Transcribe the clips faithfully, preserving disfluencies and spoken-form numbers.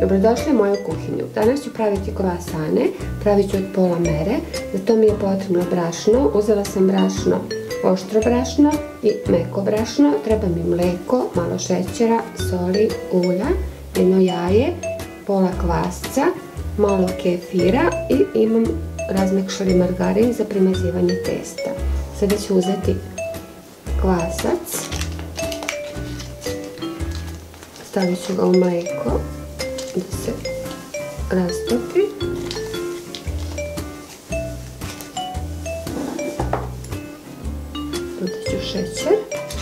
Dobrodošli u moju kuhinju. Danas ću praviti kruasane, pravit ću od pola mere. Za to mi je potrebno brašno. Uzela sam brašno, oštro brašno i meko brašno. Treba mi mleko, malo šećera, soli, ulja, jedno jaje, pola kvasca, malo kefira i imam razmekšali margarin za primazivanje testa. Sada ću uzeti kvasac, stavit ću ga u mleko da se rastopi. Dodat ću šećer,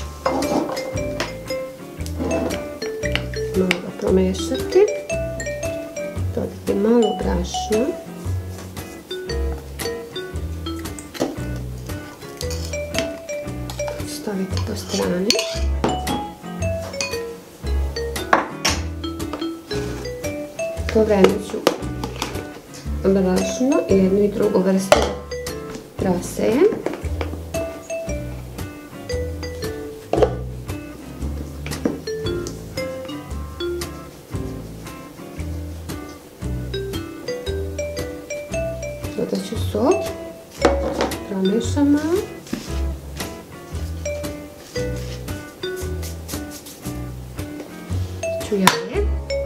malo ga promešati, dodati malo brašna, staviti po strani. Po vreme ću brašno i jednu i drugu vrstu rasejem. Dodat ću sol, promešam malo. Ću jaje.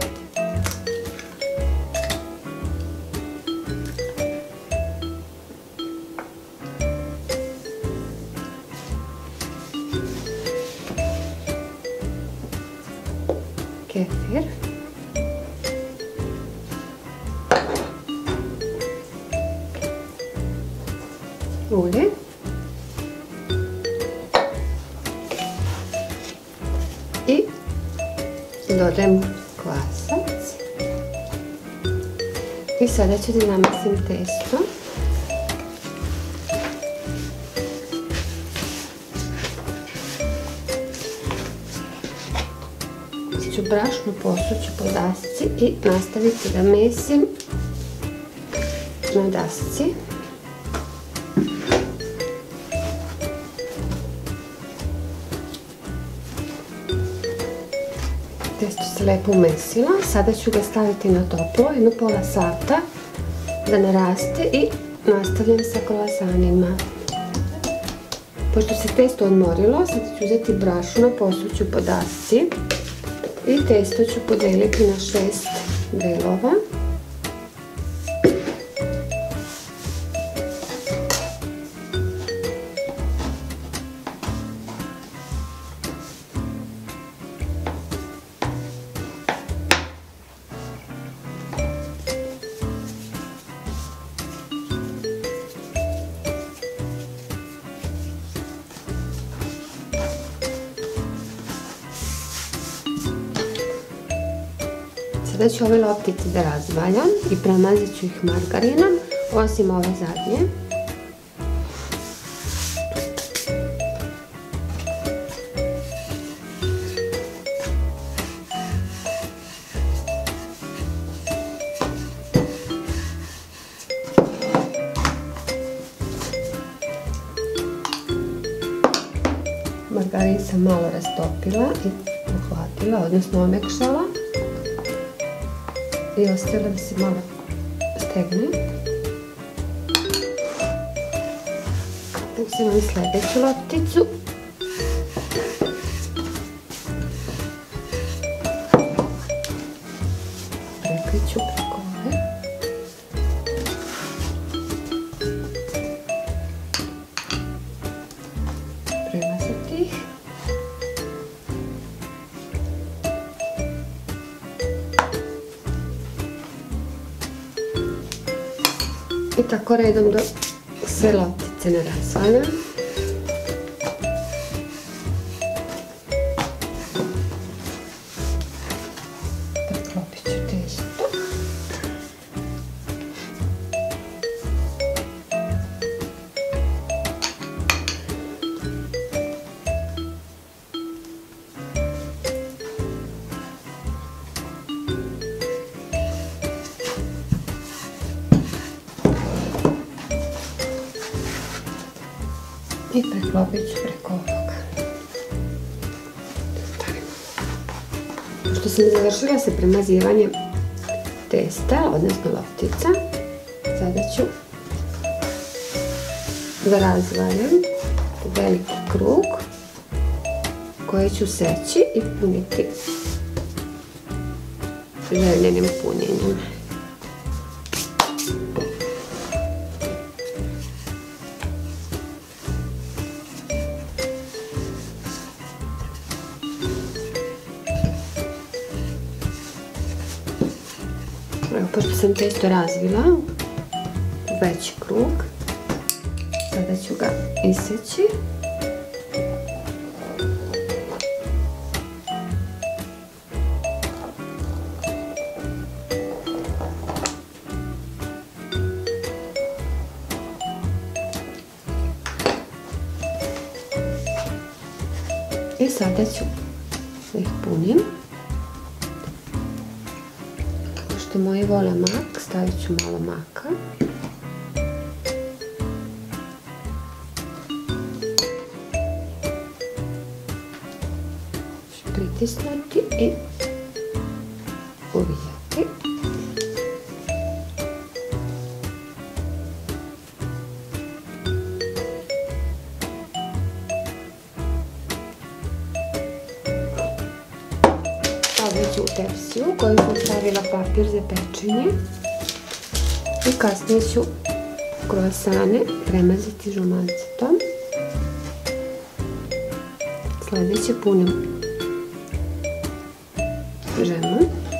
Kefir. Ulje. I dodajem kvasac. I sada ću da namesim testo. Ću brašno posući po dasci i nastaviti da mesim na dasci. Testo se lepo umesila. Sada ću ga staviti na toplo, jedno pola sata da naraste i nastavljam sa kruasanima. Pošto se testo odmorilo, sad ću uzeti brašno, posuću po dasci i testo ću podeliti na šest delova. Sada ću ove loptice da razvaljam i premazit ću ih margarinom, osim ove zadnje. Margarin sam malo rastopila i uhvatila, odnosno omekšala. I ostavila da se malo stegne. Uzimam sljedeću lopticu. Prekriću preko ove. Premazati ih. I tako redom do sve loptice ne razvaljam. Preklopit ću testo. I preklopit ću preko ovoga. Pošto sam završila sa premazivanjem testa, odnosno loptica. Sada ću da razvaljam veliki krug koji ću seći i puniti željenim punjenjem. Evo, pošto sam testo razvila u veći krug, sada ću ga iseći. I sada ću da ih punim. Pošto moji vole mak, stavit ću malo maka. Ću pritisnuti i uvijati. Stavit ću u tepsiju u koju sam stavila papir za pečenje i kasnije ću kruasane premazati žumancetom. Sljedeće punim žemu.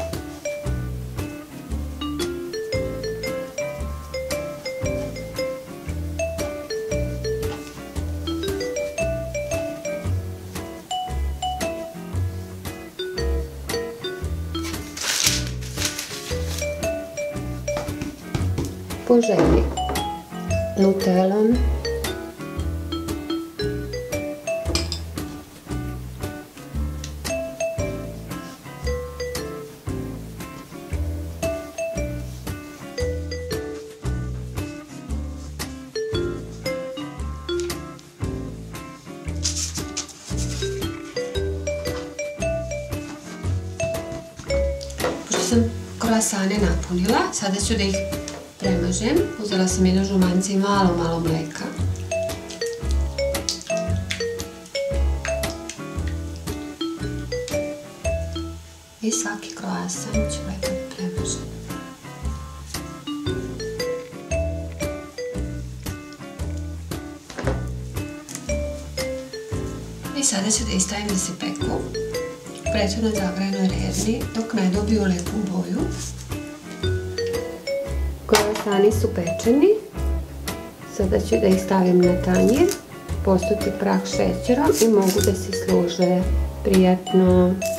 Po želji nutelom, pošto sam kruasane napunila, sada ću da ih premažem. Uzela sam jedno žumance i malo, malo mleka. I svaki kruasan ću lepo premažem. I sada ću da ih stavim da se peku u prethodno zagrejanoj rerni dok ne dobiju lepu boju. Kruasani su pečeni. Sada ću da ih stavim na tanjir, posuti prah šećerom i mogu da se služe. Prijatno!